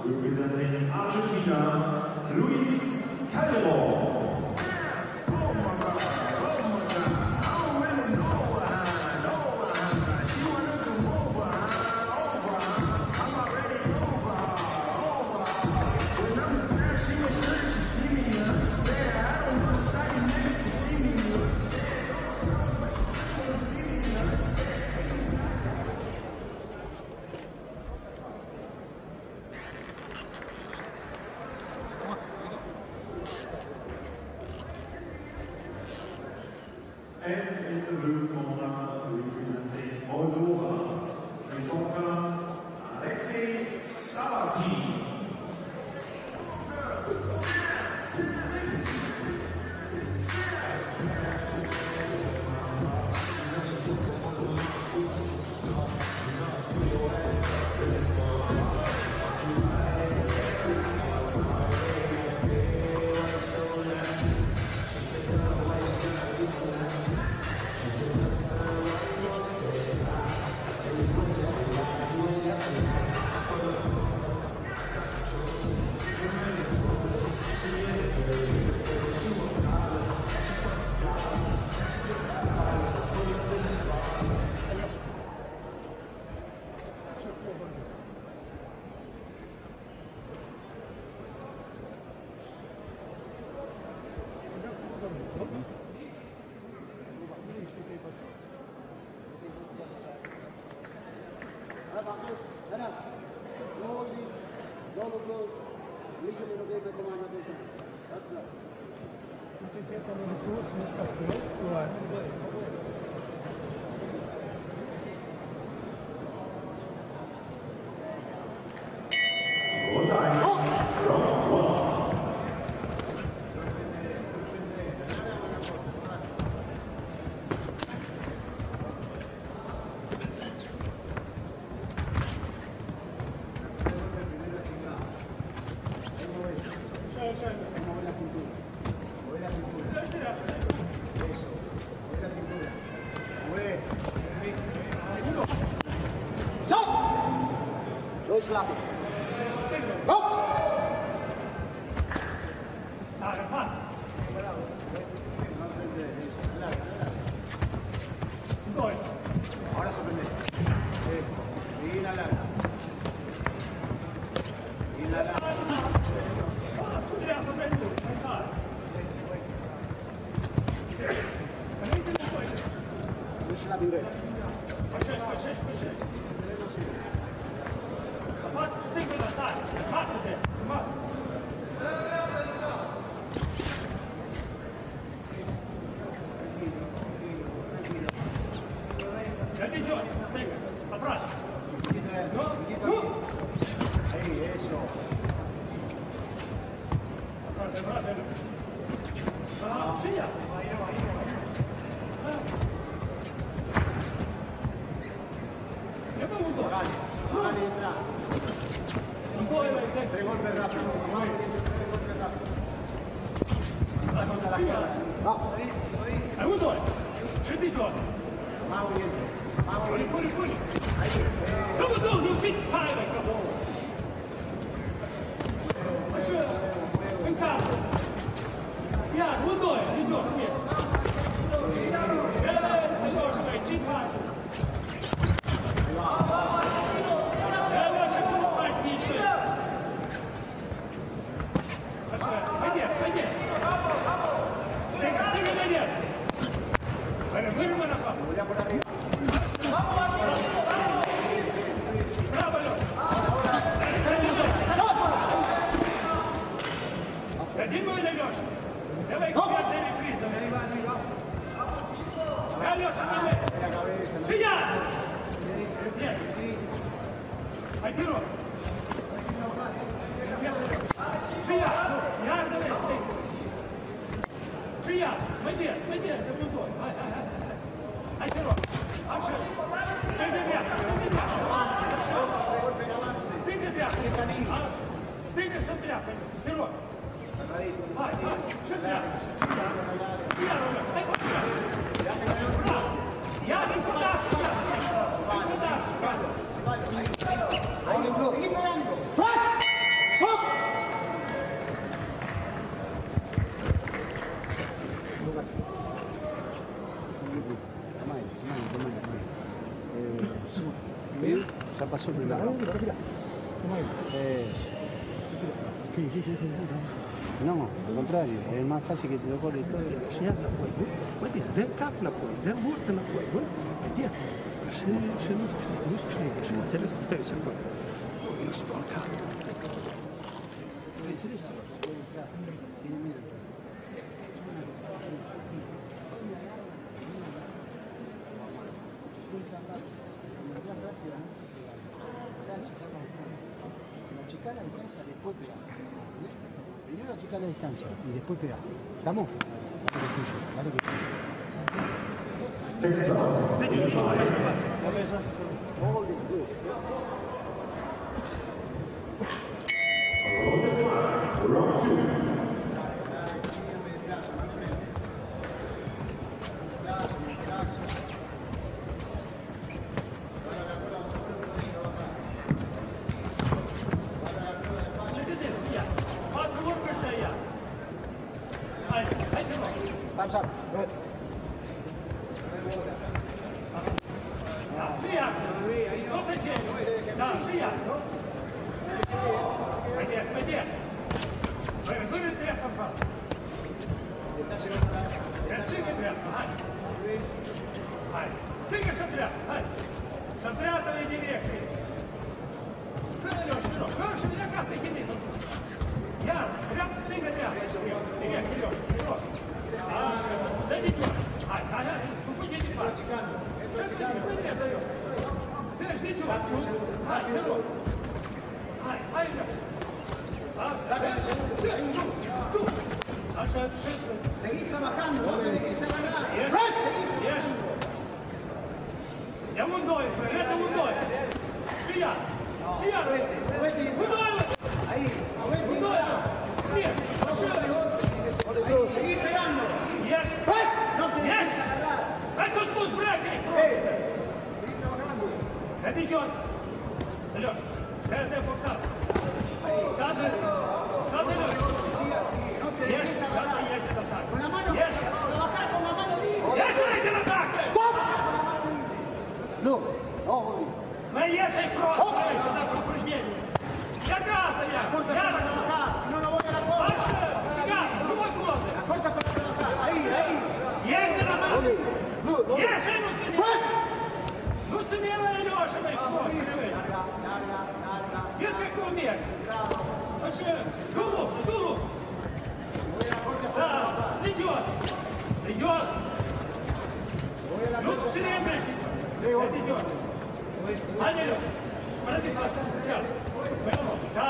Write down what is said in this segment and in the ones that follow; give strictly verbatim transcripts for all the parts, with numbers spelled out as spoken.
representing Argentina, Luis Calderón. And in the blue corner, representing Moldova, reporter Alexei Sabatin. Slapen. Goed! Daar, een pas. Doei. Ahora sorprende. Eso. Inhalar. Inhalar. Push la pintura. Push, push, push. Tre golpes rápidos. Algún gol. Senti gioco. Vamos bien. Vamos bien. Puli, puli. Dopo tu, non ti fai il capo. In capo. Piano, un gol, di gioco, via. Eh, allora si vai, ci fai. sobre la roca. Eso. Qué difícil es el No, al contrario, es más fácil que te lo corre todo. Снятно пой, вот здесь, да кап на пой, да морта на пой, вот здесь. Ши, ши, нускшный, нускшный, ши, целый остается пой. Ну, столько. Интересно. Achicar la distancia, después pegar. Primero achicar la distancia y después pegar. ¿Estamos? Dale que tuyo, dale que tuyo. Panza. Via! Non facendo! No, via! Vai dietro, vai dietro! Vai, vai dietro, papà! Stinga dietro, vai! Vai! Stinga sopra, vai! Sopra, vedi dietro! Stinga dietro! Corri via casa, che dietro! Ja, prям, stinga dietro! Dietro, dietro, dietro! Ah, vedi tu! Vai, vai, vai! Non puoi dire di fare! Seguid trabajando, no tenés que irse a ganar. Andiamo un due, prendete un due. Via, via. Un due. Ahí, Un due. Via. seguid pegando. Yes. No tenés Yes. que irse a ganar. Let's just put break. Seguid trabajando. Ready, John. Hello. There's the box up. Sade. Sade. No tenés que irse a ganar. Con la mano, trabajar con la mano libre. Yes, I can attack. No, no, Ma io sei pronto. Da упражнение. Я casa, я. Corta para trabajar, si no, no voy a la corta. Паша, сигар, другой кулак. La corta para trabajar. Ahí, ahí. Есть на нас. no, no. Есть, ну цени. Ну цени, Леша, мой кулак. Larga, larga, larga. Есть как умеешь. Паша, дулу, дулу. Да, идет. Идет. Ну цени, блядь. Идет. Анелю, подожди, сейчас. Да.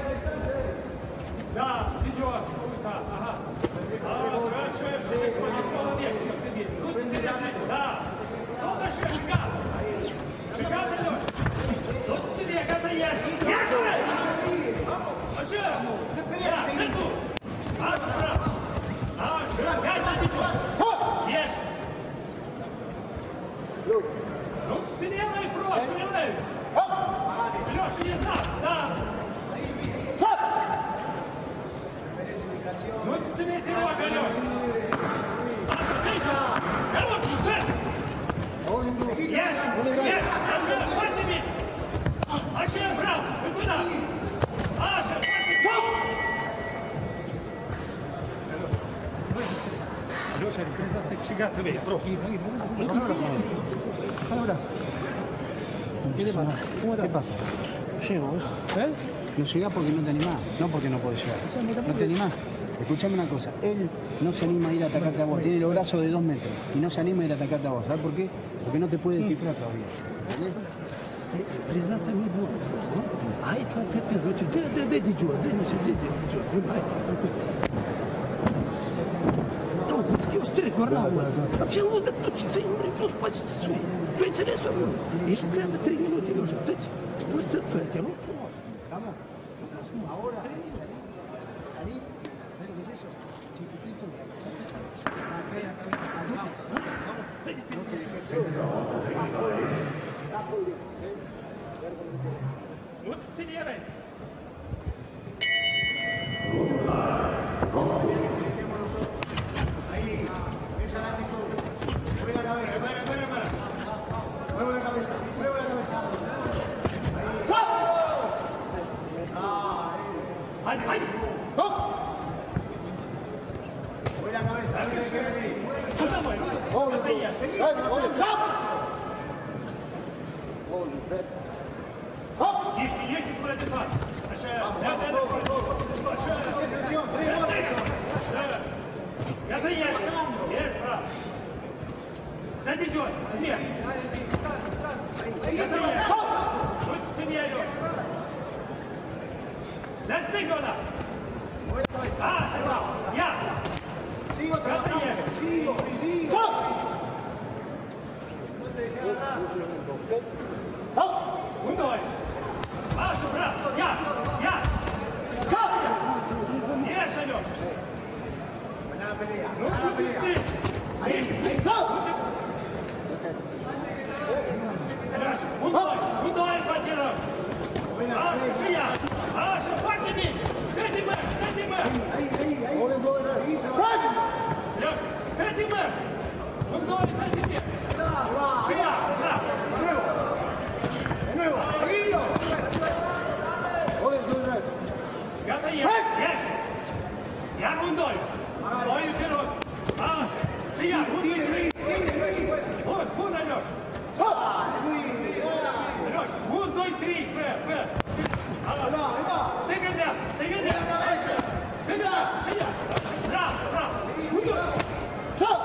Да, идет. Да, ага. А, шаг, шаг, шаг. Молодец, ты видишь. Ну, ты да. Ну, шаг, шаг. Шаг, Алёш. Ну, ты как-то есть. Есть, а что? Да, нету. А, шаг. А, шаг. Пять, идет. Есть. Ну, стреляй просто, стреляй! Леша, не знал, да! Ну, стреляй ты много, Леша! Паша, ты же! Короткий, да! Ешь, ешь! Паша, хватит бить! Паша, брат, вы куда? Паша, хватит! Леша, призывайся к шагату, просто. ¿Qué te pasa? ¿Cómo te pasa? Llego, ¿eh? No llegás porque no te animás, no porque no podés llegar. No te animás. Escuchame una cosa, él no se anima a ir a atacarte a vos, tiene los brazos de dos metros y no se anima a ir a atacarte a vos. ¿Sabes por qué? Porque no te puede descifrar todavía. Признаста ми било. Ай, това те те вече. Де, де, де, де, джуа, де, не се, де, де, джуа, де, ай. Толкутски острит морнава. А че луз да точица и мри, то спачите суи. Той целе са му. И ще вляза три минути, Леша. Тъч, спусти от ферте, но? ¿Estamos? Ahora, salí. Salí. ¿Sabes lo que es eso? Chiquitito. Ну, стреляй! Ahí, esa es la actitud. Mueve la cabeza. Para, para, para. Mueve la cabeza. Mueve la cabeza. Ahí. Hai, hai! Voy la cabeza. Puta mãe! Hold it. Hey, hold it. Stop! Hold it. Back. Hop! Есть, есть, куда ты пас! Presión, tres golpes. Я конечно! Есть, брат! Дайте идет! Нет! Я приехал! Что ты не идешь? Дай спикона! А, сорвал! Я! Sigo trabajando. Sigo, sigo. Hop! Уной! Машу, брат! Я! Я! Ешь, Алёш! Buena pelea. Ну, Buena ты, pelea. ты! Ahí, ahí. Stop! Алёш, уной! Уной, партнеров! Маша, шия! Маша, подними! Дайте мэш! Дайте мэш! Ahí, ahí, ahí. Hold it, hold it. Ahí, trabaja. Алёш, дайте мэш! Уной, дайте мне! Шия! Брат! De nuevo. Seguido. Hold it, hold it. Gata ешь! Ешь! Я уной! Ой, вперед! Маша! Шия! Tire, tire, tire, tire. Вот, вот, Алёш! Stop! Алёш, вот, два, три! Фэ, фэ! Ahí va, ahí va. Стыгай меня! Стыгай меня! Cabeza. Шия! Шия! Брат! Брат! Уйдёт! Stop!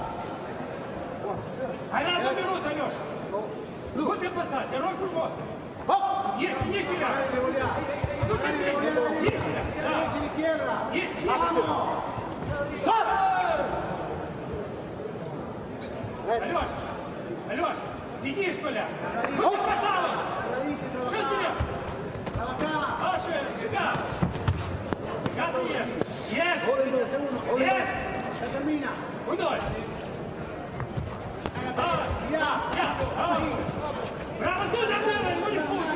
А на одну минуту, Алёш! Вот ты посадь, герой кружок! Hop! Есть, есть тебя! De volea. Ну, ты есть тебя! Да! Derecha y izquierda. Есть, есть! Vamos. Stop! Алёш! Алёш! Иди, что ли! Вот ты посадь! Что тебе? Trabaja. Маша, бега! Бега ты ешь! Ешь! Hold it, segundo. Hold it. Ешь! Ya termina. Уйдой! А, Ya. я! А! Браво, туда, браво, ну не пусть!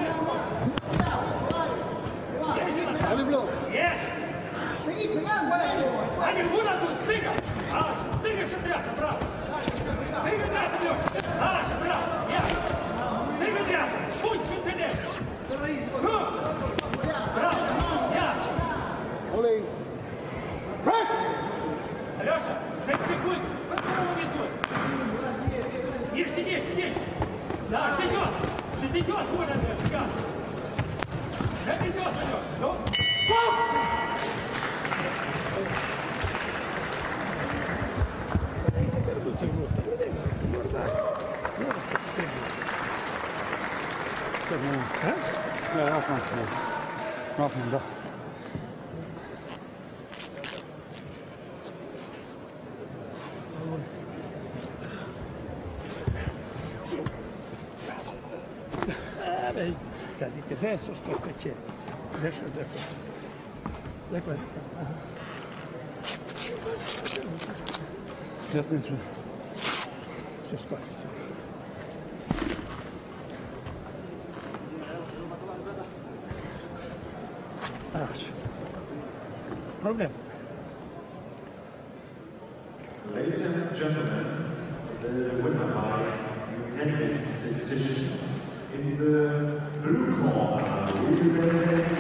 Dale block. Ешь! Seguí pegando. А не буду тут, цыга! Аш, цыга шатряха, брат! Цыга тряха, Лёш! Аш, брат, я! Цыга тряха! Путь, сюда! Ну! Брат, я! Hold it. Break. Алёша, пять секунд! Подпору не тут! Ешьте, ешьте, ешьте! Да, ждёт! Ждёт, вон он, Алёш, ждёт, Алёш! Ну! Ja, afstand. Afstand, da. Cadete adesso sto facendo. Adesso adesso. Da questo. Jasne, czy... Si squarcia. Problem. Ladies and gentlemen, the winner by unanimous decision in the blue corner, we